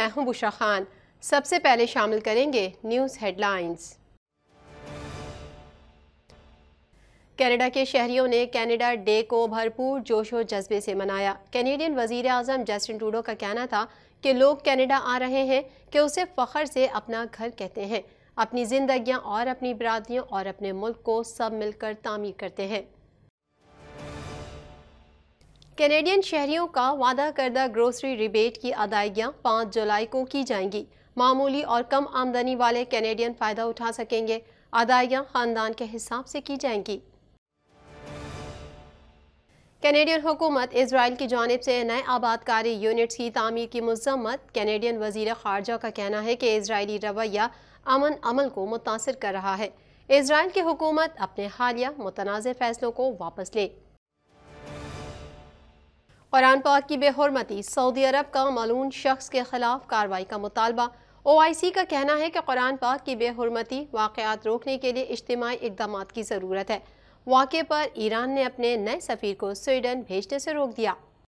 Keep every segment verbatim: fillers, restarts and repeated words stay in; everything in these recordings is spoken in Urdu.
ہوں بشرا خان۔ سب سے پہلے شامل کریں گے نیوز ہیڈ لائنز۔ کینیڈا کے شہریوں نے کینیڈا ڈے کو بھرپور جوش و جذبے سے منایا۔ کینیڈین وزیر اعظم جسٹن ٹروڈو کا کہنا تھا کہ لوگ کینیڈا آ رہے ہیں کہ اسے فخر سے اپنا گھر کہتے ہیں، اپنی زندگیاں اور اپنی برادریوں اور اپنے ملک کو سب مل کر تعمیر کرتے ہیں۔ کینیڈین شہریوں کا وعدہ کردہ گروسری ریبیٹ کی ادائیگیاں پانچ جولائی کو کی جائیں گی۔ معمولی اور کم آمدنی والے کینیڈین فائدہ اٹھا سکیں گے۔ ادائیگیاں خاندان کے حساب سے کی جائیں گی۔ کینیڈین حکومت اسرائیل کی جانب سے نئے آباد کاری یونٹس کی تعمیر کی مذمت۔ کینیڈین وزیر خارجہ کا کہنا ہے کہ اسرائیلی رویہ امن عمل کو متاثر کر رہا ہے۔ اسرائیل کی حکومت اپنے حالیہ متنازع فیصلوں کو واپس لے۔ قرآن پاک کی بے حرمتی، سعودی عرب کا ملعون شخص کے خلاف کارروائی کا مطالبہ۔ او آئی سی کا کہنا ہے کہ قرآن پاک کی بے حرمتی واقعات روکنے کے لیے اجتماعی اقدامات کی ضرورت ہے۔ واقعے پر ایران نے اپنے نئے سفیر کو سویڈن بھیجنے سے روک دیا۔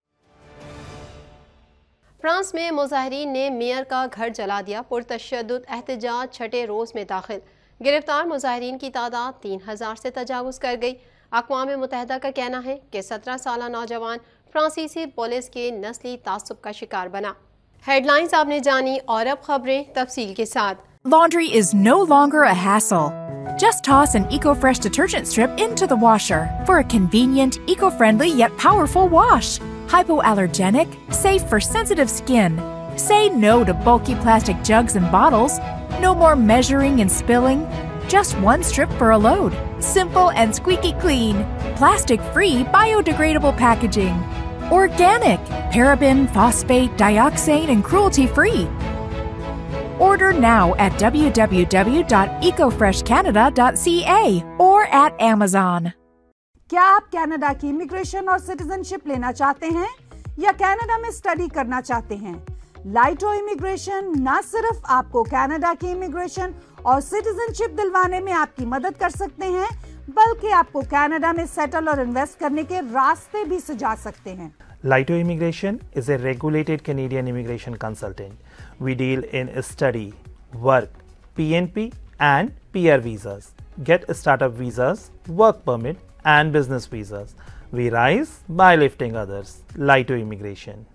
فرانس میں مظاہرین نے میئر کا گھر جلا دیا۔ پرتشدد احتجاج چھٹے روز میں داخل۔ گرفتار مظاہرین کی تعداد تین ہزار سے تجاوز کر گئی۔ اقوام متحدہ کا کہنا ہے کہ سترہ سالہ نوجوان فرانسیسی پولیس کے نسلی تعصب کا شکار بنا۔ ہیڈ لائنز آپ نے جانی اور اب خبریں تفصیل کے ساتھ۔ Laundry is no longer a hassle. Just toss an EcoFresh detergent strip into the washer for a convenient, eco-friendly yet powerful wash. Hypoallergenic, safe for sensitive skin. Say no to bulky plastic jugs and bottles. No more measuring and spilling. Just one strip for a load. Simple and squeaky clean. Plastic-free, biodegradable packaging. Organic, paraben, phosphate, dioxane, and cruelty-free. Order now at w w w dot eco fresh canada dot c a or at Amazon. کیا آپ کینیڈا کی امیگریشن اور سٹیزن شپ لینا چاہتے ہیں یا کینیڈا میں اسٹڈی کرنا چاہتے ہیں؟ لائٹو امیگریشن نہ صرف آپ کو کینیڈا کی امیگریشن اور سٹیزن شپ دلوانے میں آپ کی مدد کر سکتے ہیں، بلکہ آپ کو کینیڈا میں سیٹل اور انویسٹ کرنے کے راستے بھی سجا سکتے ہیں۔ Laito Immigration is a regulated Canadian immigration consultant. We deal in study, work, P N P and P R visas. Get startup visas, work permit and business visas. We rise by lifting others. Laito Immigration.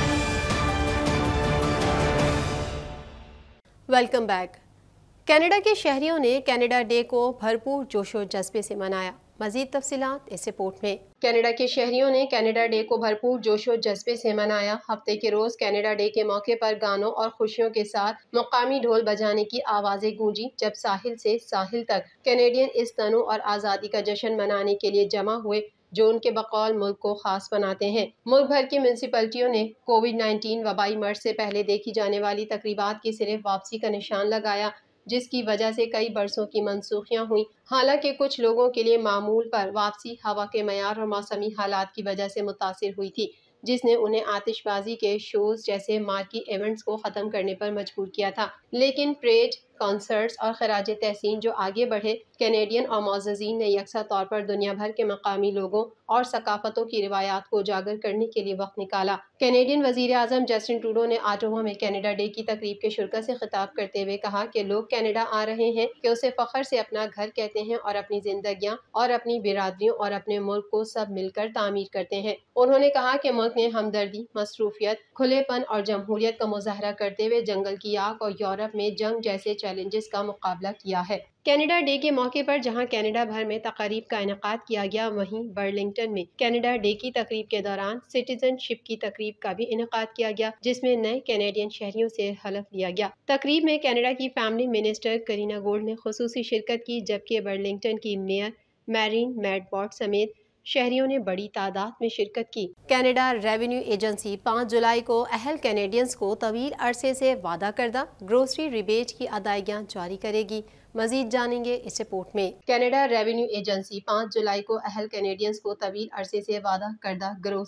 Welcome back. Canada کے شہریوں نے کینیڈا ڈے کو بھرپور جوش و جذبے سے منایا۔ مزید تفصیلات اس رپورٹ میں۔ کینیڈا کے شہریوں نے کینیڈا ڈے کو بھرپور جوش و جذبے سے منایا۔ ہفتے کے روز کینیڈا ڈے کے موقع پر گانوں اور خوشیوں کے ساتھ مقامی ڈھول بجانے کی آوازیں گونجی، جب ساحل سے ساحل تک کینیڈین اس تنوع اور آزادی کا جشن منانے کے لیے جمع ہوئے جو ان کے بقول ملک کو خاص بناتے ہیں۔ ملک بھر کی میونسپلٹیوں نے کووڈ نائنٹین وبائی مرض سے پہلے دیکھی جانے والی تقریبات کی صرف واپسی کا نشان لگایا، جس کی وجہ سے کئی برسوں کی منسوخیاں ہوئیں۔ حالانکہ کچھ لوگوں کے لیے معمول پر واپسی ہوا کے معیار اور موسمی حالات کی وجہ سے متاثر ہوئی تھی، جس نے انہیں آتش بازی کے شوز جیسے مارکی ایونٹس کو ختم کرنے پر مجبور کیا تھا۔ لیکن پریڈ، کنسرٹس اور خراج تحسین جو آگے بڑھے، کینیڈین اور معززین نے یکساں طور پر دنیا بھر کے مقامی لوگوں اور ثقافتوں کی روایات کو اجاگر کرنے کے لیے وقت نکالا۔ کینیڈین وزیر اعظم جسٹن ٹروڈو نے آٹووا میں کینیڈا ڈے کی تقریب کے شرکاء سے خطاب کرتے ہوئے کہا کہ لوگ کینیڈا آ رہے ہیں کہ اسے فخر سے اپنا گھر کہتے ہیں اور اپنی زندگیاں اور اپنی برادریوں اور اپنے ملک کو سب مل کر تعمیر کرتے ہیں۔ انہوں نے کہا کہ ملک نے ہمدردی، مصروفیت، کھلے پن اور جمہوریت کا مظاہرہ کرتے ہوئے جنگل کی آگ اور یورپ میں جنگ جیسے چیلنجز کا مقابلہ کیا ہے۔ کینیڈا ڈے کے موقع پر جہاں کینیڈا بھر میں تقاریب کا انعقاد کیا گیا، وہیں برلنگٹن میں کینیڈا ڈے کی تقریب کے دوران سٹیزن شپ کی تقریب کا بھی انعقاد کیا گیا، جس میں نئے کینیڈین شہریوں سے حلف لیا گیا۔ تقریب میں کینیڈا کی فیملی منسٹر کرینا گولڈ نے خصوصی شرکت کی، جبکہ برلنگٹن کی میئر میرین میڈبارٹ سمیت شہریوں نے بڑی تعداد میں شرکت کی۔ کینیڈا ریونیو ایجنسی پانچ جولائی کو اہل کینیڈینز کو طویل عرصے سے وعدہ کردہ گروسری ریبیٹ کی ادائیگیاں جاری کرے گی۔ مزید جانیں گے اس رپورٹ میں۔ کینیڈا ریونیو ایجنسی پانچ جولائی کو اہل کینیڈینز کو طویل عرصے سے وعدہ کردہ گروسری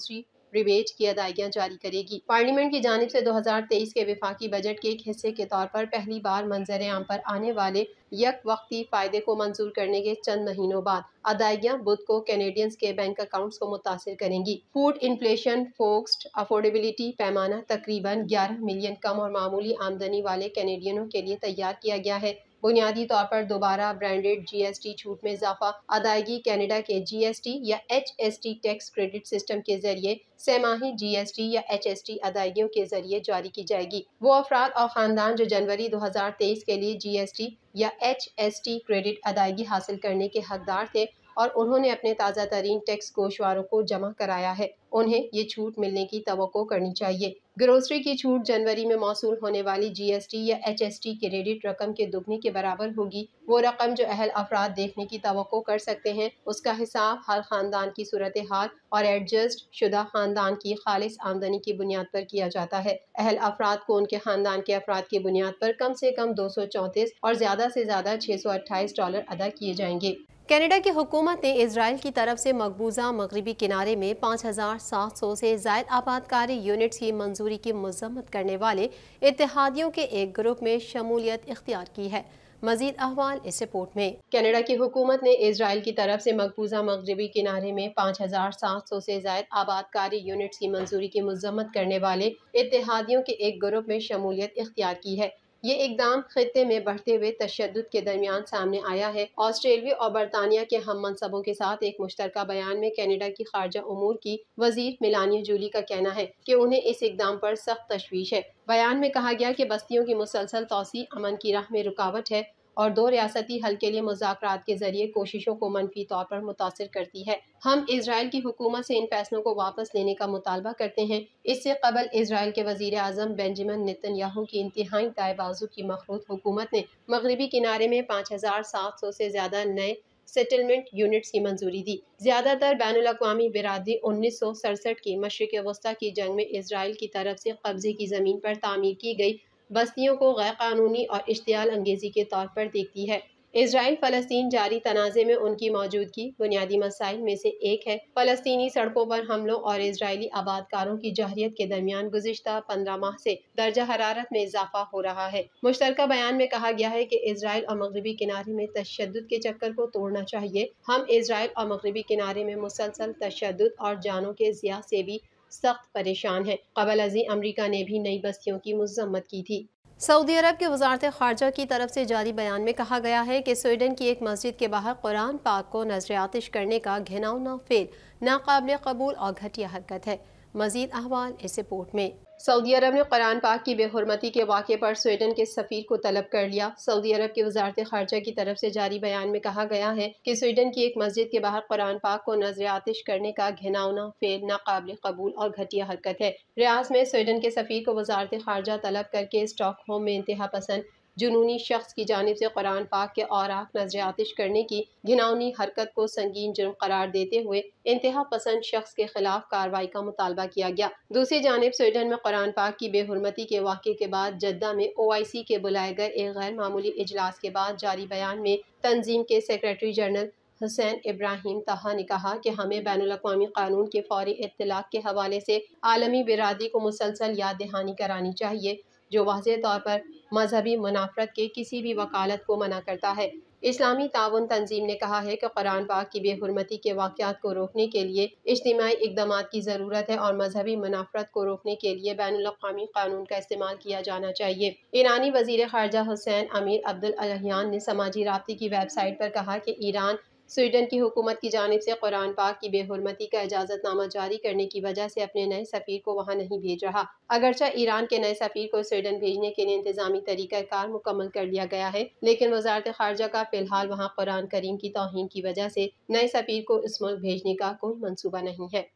ریبیٹ کی ادائیگیاں جاری کرے گی۔ پارلیمنٹ کی جانب سے دو ہزار تیئیس کے وفاقی بجٹ کے ایک حصے کے طور پر پہلی بار منظر عام پر آنے والے یک وقتی فائدے کو منظور کرنے کے چند مہینوں بعد ادائیگیاں بدھ کو کینیڈینز کے بینک اکاؤنٹس کو متاثر کریں گی۔ فوڈ انفلیشن فوکسڈ افورڈیبلٹی پیمانہ تقریباً گیارہ ملین کم اور معمولی آمدنی والے کینیڈینوں کے لیے تیار کیا گیا ہے۔ بنیادی طور پر دوبارہ برانڈڈ جی ایس ٹی چھوٹ میں اضافہ، ادائیگی کینیڈا کے جی ایس ٹی یا H S T tax credit system کے ذریعے سہ ماہی جی ایس ٹی یا ایچ ایس ٹی ادائیگیوں کے ذریعے جاری کی جائے گی۔ وہ افراد اور خاندان جو جنوری دو ہزار تیئیس کے لیے جی ایس ٹی یا ایچ ایس ٹی کریڈٹ ادائیگی حاصل کرنے کے حقدار تھے اور انہوں نے اپنے تازہ ترین ٹیکس گوشواروں کو جمع کرایا ہے، انہیں یہ چھوٹ ملنے کی توقع کرنی چاہیے۔ گروسری کی چھوٹ جنوری میں موصول ہونے والی جی ایس ٹی یا ایچ ایس ٹی کریڈٹ رقم کے دگنے کے برابر ہوگی۔ وہ رقم جو اہل افراد دیکھنے کی توقع کر سکتے ہیں، اس کا حساب ہر خاندان کی صورتحال اور ایڈجسٹ شدہ خاندان کی خالص آمدنی کی بنیاد پر کیا جاتا ہے۔ اہل افراد کو ان کے خاندان کے افراد کی بنیاد پر کم سے کم دو سو چونتیس اور زیادہ سے زیادہ چھ سو اٹھائیس ڈالر ادا کیے جائیں گے۔ کینیڈا کی حکومت نے اسرائیل کی طرف سے مقبوضہ مغربی کنارے میں پانچ ہزار سات سو سے زائد آباد کاری یونٹس کی منظوری کی مذمت کرنے والے اتحادیوں کے ایک گروپ میں شمولیت اختیار کی ہے۔ مزید احوال اس رپورٹ میں۔ کینیڈا کی حکومت نے اسرائیل کی طرف سے مقبوضہ مغربی کنارے میں پانچ ہزار سات سو سے زائد آباد کاری یونٹس کی منظوری کی مذمت کرنے والے اتحادیوں کے ایک گروپ میں شمولیت اختیار کی ہے۔ یہ اقدام خطے میں بڑھتے ہوئے تشدد کے درمیان سامنے آیا ہے۔ آسٹریلوی اور برطانیہ کے ہم منصبوں کے ساتھ ایک مشترکہ بیان میں کینیڈا کی خارجہ امور کی وزیر میلانیہ جولی کا کہنا ہے کہ انہیں اس اقدام پر سخت تشویش ہے۔ بیان میں کہا گیا کہ بستیوں کی مسلسل توسیع امن کی راہ میں رکاوٹ ہے اور دو ریاستی حل کے لیے مذاکرات کے ذریعے کوششوں کو منفی طور پر متاثر کرتی ہے۔ ہم اسرائیل کی حکومت سے ان فیصلوں کو واپس لینے کا مطالبہ کرتے ہیں۔ اس سے قبل اسرائیل کے وزیر اعظم بنجمن نیتن یاہو کی انتہائی دائیں بازو کی مخلوط حکومت نے مغربی کنارے میں پانچ ہزار سات سو سے زیادہ نئے سیٹلمنٹ یونٹس کی منظوری دی۔ زیادہ تر بین الاقوامی برادری انیس سو سڑسٹھ کی مشرق وسطیٰ کی جنگ میں اسرائیل کی طرف سے قبضے کی زمین پر تعمیر کی گئی بستیوں کو غیر قانونی اور اشتعال انگیزی کے طور پر دیکھتی ہے۔ اسرائیل فلسطین جاری تنازع میں ان کی موجودگی بنیادی مسائل میں سے ایک ہے۔ فلسطینی سڑکوں پر حملوں اور اسرائیلی آباد کاروں کی جارحیت کے درمیان گزشتہ پندرہ ماہ سے درجہ حرارت میں اضافہ ہو رہا ہے۔ مشترکہ بیان میں کہا گیا ہے کہ اسرائیل اور مغربی کنارے میں تشدد کے چکر کو توڑنا چاہیے۔ ہم اسرائیل اور مغربی کنارے میں مسلسل تشدد اور جانوں کے ضیاع سے بھی سخت پریشان ہیں۔ قبل ازیں امریکہ نے بھی نئی بستیوں کی مذمت کی تھی۔ سعودی عرب کے وزارت خارجہ کی طرف سے جاری بیان میں کہا گیا ہے کہ سویڈن کی ایک مسجد کے باہر قرآن پاک کو نذر آتش کرنے کا گھناؤنا فعل ناقابل قبول اور گھٹیا حرکت ہے۔ مزید احوال اس رپورٹ میں۔ سعودی عرب نے قرآن پاک کی بے حرمتی کے واقعے پر سویڈن کے سفیر کو طلب کر لیا۔ سعودی عرب کی وزارت خارجہ کی طرف سے جاری بیان میں کہا گیا ہے کہ سویڈن کی ایک مسجد کے باہر قرآن پاک کو نذر آتش کرنے کا گھناؤنا فعل ناقابل قبول اور گھٹیا حرکت ہے۔ ریاض میں سویڈن کے سفیر کو وزارت خارجہ طلب کر کے اسٹاک ہوم میں انتہا پسند جنونی شخص کی جانب سے قرآن پاک کے اوراق نذر آتش کرنے کی گھناؤنی حرکت کو سنگین جرم قرار دیتے ہوئے انتہا پسند شخص کے خلاف کارروائی کا مطالبہ کیا گیا۔ دوسری جانب سویڈن میں قرآن پاک کی بے حرمتی کے واقعے کے بعد جدہ میں او آئی سی کے بلائے گئے ایک غیر معمولی اجلاس کے بعد جاری بیان میں تنظیم کے سیکریٹری جنرل حسین ابراہیم طہا نے کہا کہ ہمیں بین الاقوامی قانون کے فوری اطلاق کے حوالے سے عالمی برادری کو مسلسل یاد دہانی کرانی چاہیے، جو واضح طور پر مذہبی منافرت کے کسی بھی وکالت کو منع کرتا ہے۔ اسلامی تعاون تنظیم نے کہا ہے کہ قرآن پاک کی بے حرمتی کے واقعات کو روکنے کے لیے اجتماعی اقدامات کی ضرورت ہے اور مذہبی منافرت کو روکنے کے لیے بین الاقوامی قانون کا استعمال کیا جانا چاہیے۔ ایرانی وزیر خارجہ حسین امیر عبداللہیان نے سماجی رابطے کی ویب سائٹ پر کہا کہ ایران سویڈن کی حکومت کی جانب سے قرآن پاک کی بے حرمتی کا اجازت نامہ جاری کرنے کی وجہ سے اپنے نئے سفیر کو وہاں نہیں بھیج رہا۔ اگرچہ ایران کے نئے سفیر کو سویڈن بھیجنے کے لیے انتظامی طریقہ کار مکمل کر لیا گیا ہے، لیکن وزارت خارجہ کا فی الحال وہاں قرآن کریم کی توہین کی وجہ سے نئے سفیر کو اس ملک بھیجنے کا کوئی منصوبہ نہیں ہے۔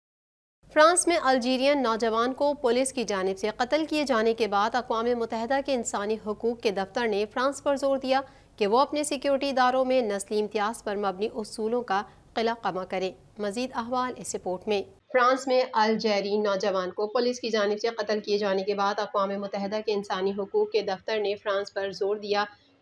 فرانس میں الجیرین نوجوان کو پولیس کی جانب سے قتل کیے جانے کے بعد اقوام متحدہ کے انسانی حقوق کے دفتر نے فرانس پر زور دیا کہ وہ اپنے سیکیورٹی اداروں میں نسلی امتیاز پر مبنی اصولوں کا قلع قمع کرے۔ مزید احوال اس رپورٹ میں۔ فرانس میں الجیرین نوجوان کو پولیس کی جانب سے قتل کیے جانے کے بعد اقوام متحدہ کے انسانی حقوق کے دفتر نے فرانس پر زور دیا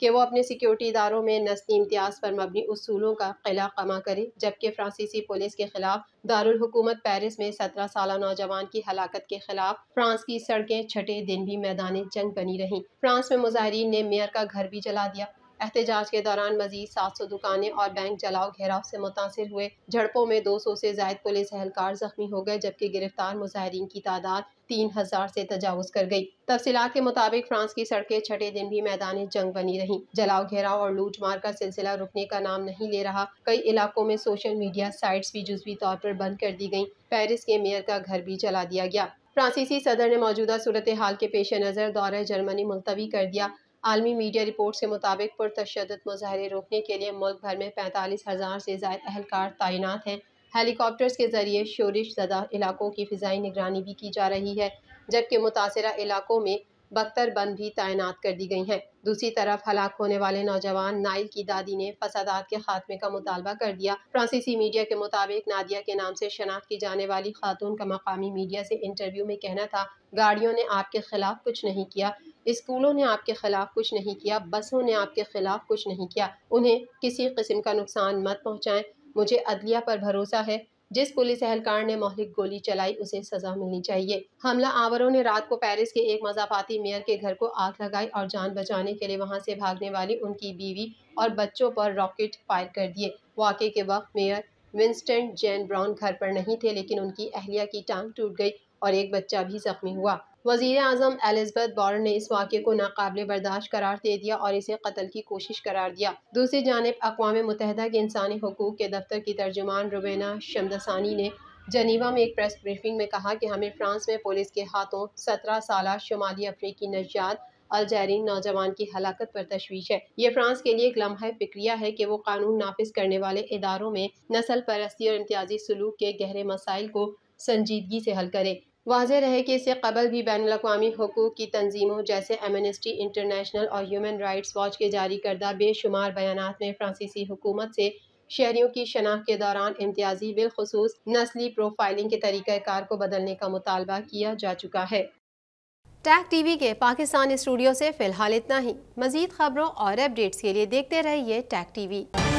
کہ وہ اپنے سیکیورٹی اداروں میں نسلی امتیاز پر مبنی اصولوں کا قلع قمع کرے، جبکہ فرانسیسی پولیس کے خلاف دارالحکومت پیرس میں سترہ سالہ نوجوان کی ہلاکت کے خلاف فرانس کی سڑکیں چھٹے دن بھی میدان جنگ بنی رہیں۔ فرانس میں مظاہرین نے میئر کا گھر بھی جلا دیا۔ احتجاج کے دوران مزید سات سو دکانیں اور بینک جلاؤ گھیراؤ سے متاثر ہوئے۔ جھڑپوں میں دو سو سے زائد پولیس اہلکار زخمی ہو گئے، جبکہ گرفتار مظاہرین کی تعداد تین ہزار سے تجاوز کر گئی۔ تفصیلات کے مطابق فرانس کی سڑکیں چھٹے دن بھی میدان جنگ بنی رہیں۔ جلاؤ گھیراؤ اور لوٹ مار کا سلسلہ رکنے کا نام نہیں لے رہا۔ کئی علاقوں میں سوشل میڈیا سائٹس بھی جزوی طور پر بند کر دی گئیں۔ پیرس کے میئر کا گھر بھی جلا دیا گیا۔ فرانسیسی صدر نے موجودہ صورتحال کے پیش نظر دورہ جرمنی ملتوی کر دیا۔ عالمی میڈیا رپورٹس کے مطابق پرتشدد مظاہرے روکنے کے لیے ملک بھر میں پینتالیس ہزار سے زائد اہلکار تعینات ہیں۔ ہیلی کاپٹرز کے ذریعے شورش زدہ علاقوں کی فضائی نگرانی بھی کی جا رہی ہے، جبکہ متاثرہ علاقوں میں بختر بند بھی تعینات کر دی گئی ہیں۔ دوسری طرف ہلاک ہونے والے نوجوان نائل کی دادی نے فسادات کے خاتمے کا مطالبہ کر دیا۔ فرانسیسی میڈیا کے مطابق نادیہ کے نام سے شناخت کی جانے والی خاتون کا مقامی میڈیا سے انٹرویو میں کہنا تھا، گاڑیوں نے آپ کے خلاف کچھ نہیں کیا، اسکولوں نے آپ کے خلاف کچھ نہیں کیا، بسوں نے آپ کے خلاف کچھ نہیں کیا، انہیں کسی قسم کا نقصان مت پہنچائیں، مجھے عدلیہ پر بھروسہ ہے، جس پولیس اہلکار نے مہلک گولی چلائی اسے سزا ملنی چاہیے۔ حملہ آوروں نے رات کو پیرس کے ایک مضافاتی میئر کے گھر کو آگ لگائی اور جان بچانے کے لیے وہاں سے بھاگنے والی ان کی بیوی اور بچوں پر راکٹ فائر کر دیے۔ واقعے کے وقت میئر ونسٹن جین براؤن گھر پر نہیں تھے، لیکن ان کی اہلیہ کی ٹانگ ٹوٹ گئی اور ایک بچہ بھی زخمی ہوا۔ وزیر اعظم ایلزبتھ بارن نے اس واقعے کو ناقابل برداشت قرار دے دیا اور اسے قتل کی کوشش قرار دیا۔ دوسری جانب اقوام متحدہ کے انسانی حقوق کے دفتر کی ترجمان روبینا شمدسانی نے جنیوا میں ایک پریس بریفنگ میں کہا کہ ہمیں فرانس میں پولیس کے ہاتھوں سترہ سالہ شمالی افریقی نژاد الجیرین نوجوان کی ہلاکت پر تشویش ہے۔ یہ فرانس کے لیے ایک لمحہ فکریہ ہے کہ وہ قانون نافذ کرنے والے اداروں میں نسل پرستی اور امتیازی سلوک کے گہرے مسائل کو سنجیدگی سے حل کرے۔ واضح رہے کہ اس سے قبل بھی بین الاقوامی حقوق کی تنظیموں جیسے ایمنسٹی انٹرنیشنل اور ہیومن رائٹس واچ کے جاری کردہ بے شمار بیانات میں فرانسیسی حکومت سے شہریوں کی شناخت کے دوران امتیازی بالخصوص نسلی پروفائلنگ کے طریقہ کار کو بدلنے کا مطالبہ کیا جا چکا ہے۔ ٹیک ٹی وی کے پاکستان اسٹوڈیو سے فی الحال اتنا ہی۔ مزید خبروں اور اپڈیٹس کے لیے دیکھتے رہیے ٹیک ٹی وی۔